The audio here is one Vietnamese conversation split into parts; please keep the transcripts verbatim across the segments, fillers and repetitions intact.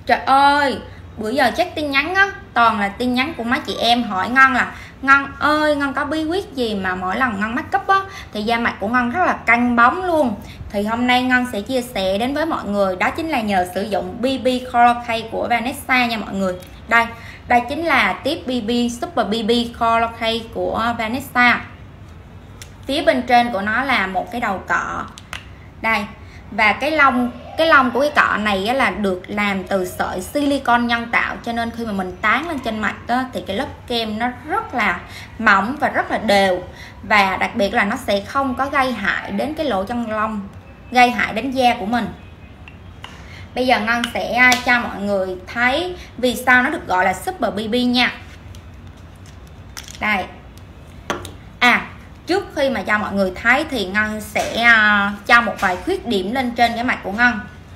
Trời ơi, bữa giờ check tin nhắn á, toàn là tin nhắn của mấy chị em hỏi Ngân là Ngân ơi, Ngân có bí quyết gì mà mỗi lần Ngân make up á thì da mặt của Ngân rất là căng bóng luôn. Thì hôm nay Ngân sẽ chia sẻ đến với mọi người, đó chính là nhờ sử dụng bê bê Color Key của Vanessa nha mọi người. Đây, đây chính là tiếp bê bê Super bê bê Color Key của Vanessa. Phía bên trên của nó là một cái đầu cọ. Đây, và cái lông cái lông của cái cọ này á, là được làm từ sợi silicon nhân tạo, cho nên khi mà mình tán lên trên mặt đó, thì cái lớp kem nó rất là mỏng và rất là đều, và đặc biệt là nó sẽ không có gây hại đến cái lỗ chân lông, gây hại đến da của mình. Bây giờ Ngân sẽ cho mọi người thấy vì sao nó được gọi là Super bê bê nha. Đây. À, trước khi mà cho mọi người thấy thì Ngân sẽ uh, cho một vài khuyết điểm lên trên cái mặt của Ngân.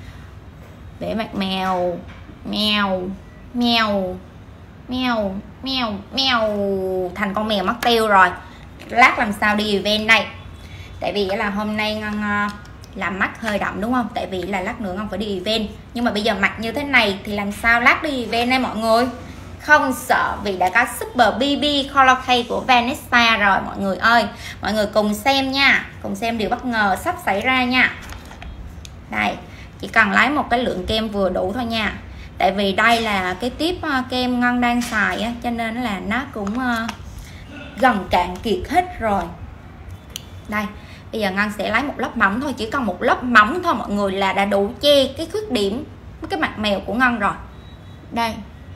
Để mặt mèo mèo mèo mèo mèo mèo thành con mèo mất tiêu rồi. Lát làm sao đi event đây. Tại vì là hôm nay Ngân uh, làm mắt hơi đậm đúng không? Tại vì là lát nữa Ngân phải đi event. Nhưng mà bây giờ mặt như thế này thì làm sao lát đi event đây mọi người? Không sợ, vì đã có Super bê bê Color Key của Vanessa rồi mọi người ơi. Mọi người cùng xem nha, cùng xem điều bất ngờ sắp xảy ra nha. Đây, chỉ cần lấy một cái lượng kem vừa đủ thôi nha. Tại vì đây là cái tiếp kem Ngân đang xài á, cho nên là nó cũng uh, gần cạn kiệt hết rồi. Đây, bây giờ Ngân sẽ lấy một lớp mỏng thôi, chỉ cần một lớp mỏng thôi mọi người là đã đủ che cái khuyết điểm cái mặt mèo của Ngân rồi. Đây,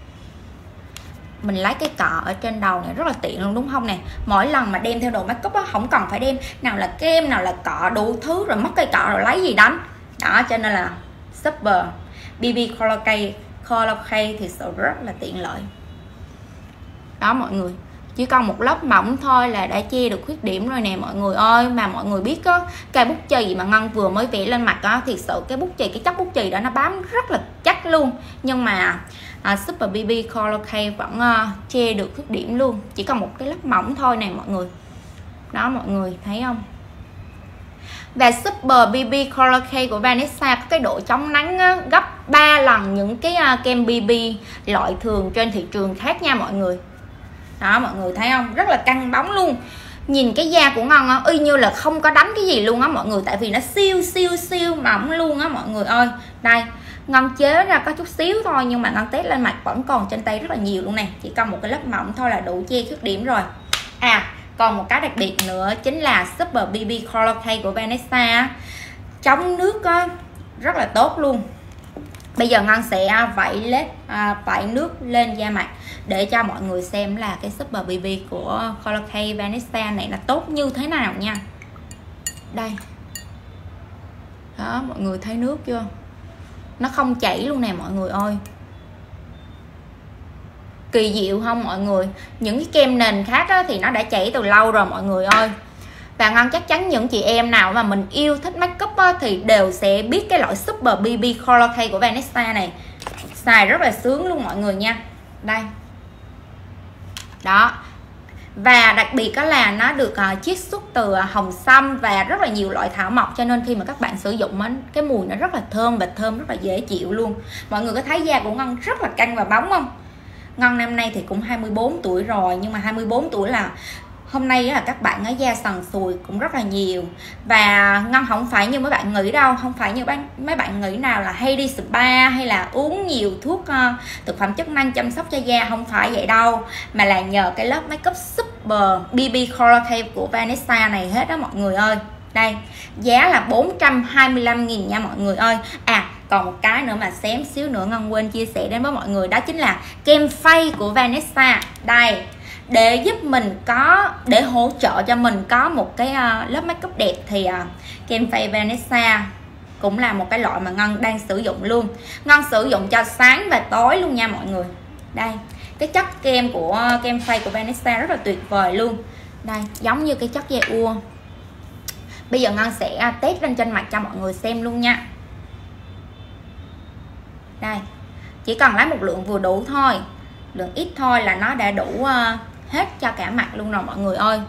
mình lấy cái cọ ở trên đầu này rất là tiện luôn đúng không nè. Mỗi lần mà đem theo đồ make up á, không cần phải đem nào là kem nào là cọ đủ thứ rồi mất cây cọ rồi lấy gì đánh đó, cho nên là Super bê bê Color Key Color Key thì sự rất là tiện lợi đó mọi người. Chỉ cần một lớp mỏng thôi là đã che được khuyết điểm rồi nè mọi người ơi. Mà mọi người biết á, cây bút chì mà Ngân vừa mới vẽ lên mặt á, thiệt sự cái bút chì, cái chất bút chì đó nó bám rất là chắc luôn. Nhưng mà à, Super bê bê Color Key vẫn uh, che được khuyết điểm luôn, chỉ cần một cái lớp mỏng thôi nè mọi người. Đó mọi người thấy không? Và Super bê bê Color Key của Vanessa có cái độ chống nắng á, gấp ba lần những cái uh, kem bê bê loại thường trên thị trường khác nha mọi người. Đó mọi người thấy không? Rất là căng bóng luôn. Nhìn cái da của Ngân á, y như là không có đánh cái gì luôn á mọi người. Tại vì nó siêu siêu siêu mỏng luôn á mọi người ơi. Đây, Ngân chế ra có chút xíu thôi, nhưng mà Ngân test lên mặt vẫn còn trên tay rất là nhiều luôn nè. Chỉ cần một cái lớp mỏng thôi là đủ che khuyết điểm rồi. À, còn một cái đặc biệt nữa chính là Super bê bê Color Key của Vanessa chống nước á, rất là tốt luôn. Bây giờ Ngân sẽ vẩy lết à, vẩy nước lên da mặt để cho mọi người xem là cái Super bê bê của Color Key Vanessa này là tốt như thế nào nha. Đây. Đó, mọi người thấy nước chưa? Nó không chảy luôn nè mọi người ơi. Kỳ diệu không mọi người? Những cái kem nền khác á, thì nó đã chảy từ lâu rồi mọi người ơi. Và Ngân chắc chắn những chị em nào mà mình yêu thích make up á, thì đều sẽ biết cái loại Super bê bê Color Key của Vanessa này. Xài rất là sướng luôn mọi người nha. Đây. Đó. Và đặc biệt đó là nó được uh, chiết xuất từ uh, hồng sâm và rất là nhiều loại thảo mộc, cho nên khi mà các bạn sử dụng á, cái mùi nó rất là thơm và thơm rất là dễ chịu luôn. Mọi người có thấy da của Ngân rất là căng và bóng không? Ngân năm nay thì cũng hai mươi bốn tuổi rồi, nhưng mà hai mươi bốn tuổi là hôm nay là các bạn ở da sần sùi cũng rất là nhiều. Và Ngân không phải như mấy bạn nghĩ đâu, không phải như mấy bạn nghĩ nào là hay đi spa hay là uống nhiều thuốc uh, thực phẩm chức năng chăm sóc cho da, không phải vậy đâu. Mà là nhờ cái lớp make up Super bê bê Color Key của Vanessa này hết đó mọi người ơi. Đây, giá là bốn trăm hai mươi lăm nghìn nha mọi người ơi. À, còn một cái nữa mà xém xíu nữa Ngân quên chia sẻ đến với mọi người, đó chính là kem phay của Vanessa. Đây, để giúp mình có, để hỗ trợ cho mình có một cái uh, lớp make up đẹp thì uh, kem phay Vanessa cũng là một cái loại mà Ngân đang sử dụng luôn. Ngân sử dụng cho sáng và tối luôn nha mọi người. Đây, cái chất kem của uh, kem phay của Vanessa rất là tuyệt vời luôn. Đây, giống như cái chất da ua. Bây giờ Ngân sẽ uh, test lên trên mặt cho mọi người xem luôn nha. Đây, chỉ cần lấy một lượng vừa đủ thôi, lượng ít thôi là nó đã đủ uh, hết cho cả mặt luôn rồi mọi người ơi.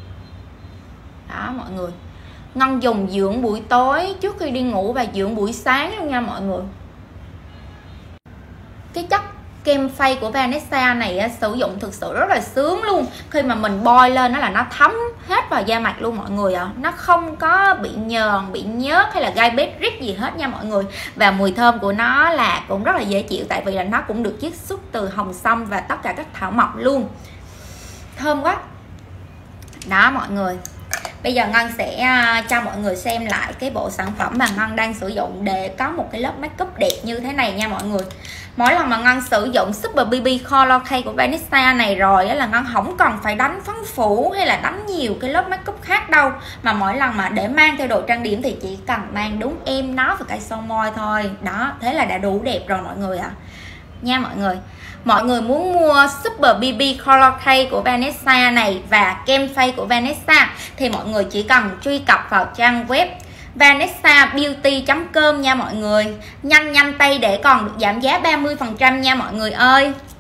Đó mọi người, Ngân dùng dưỡng buổi tối trước khi đi ngủ và dưỡng buổi sáng luôn nha mọi người. cái chất kem phay của Vanessa này á, sử dụng thực sự rất là sướng luôn. Khi mà mình bôi lên nó là nó thấm hết vào da mặt luôn mọi người ạ. À. Nó không có bị nhờn, bị nhớt hay là gai bết rít gì hết nha mọi người. Và mùi thơm của nó là cũng rất là dễ chịu, tại vì là nó cũng được chiết xuất từ hồng sâm và tất cả các thảo mộc luôn. Thơm quá. Đó mọi người. Bây giờ Ngân sẽ cho mọi người xem lại cái bộ sản phẩm mà Ngân đang sử dụng để có một cái lớp make up đẹp như thế này nha mọi người. Mỗi lần mà Ngân sử dụng Super bê bê Color Key của Vanessa này rồi là Ngân không cần phải đánh phấn phủ hay là đánh nhiều cái lớp make up khác đâu. Mà mỗi lần mà để mang theo đồ trang điểm thì chỉ cần mang đúng em nó và cái son môi thôi. Đó, thế là đã đủ đẹp rồi mọi người ạ. À. Nha mọi người. Mọi người muốn mua Super bê bê Color Key của Vanessa này và kem phay của Vanessa thì mọi người chỉ cần truy cập vào trang web vanessa beauty chấm com nha mọi người. Nhanh nhanh tay để còn được giảm giá ba mươi phần trăm nha mọi người ơi.